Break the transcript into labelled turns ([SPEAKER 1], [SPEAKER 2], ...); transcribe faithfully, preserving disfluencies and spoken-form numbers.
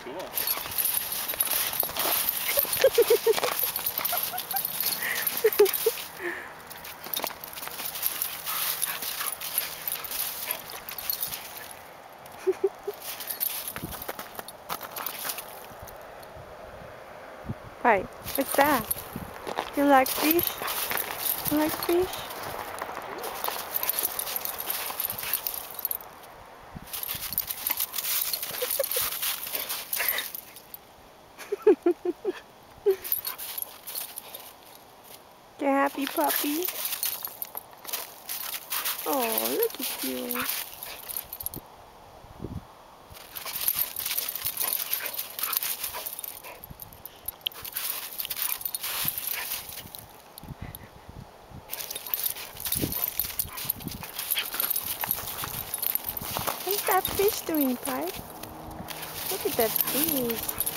[SPEAKER 1] Cool.
[SPEAKER 2] Pike, what's that? You like fish? You like fish? You happy puppy? Oh, look at you. What's that fish doing, Pike? Look at that fish.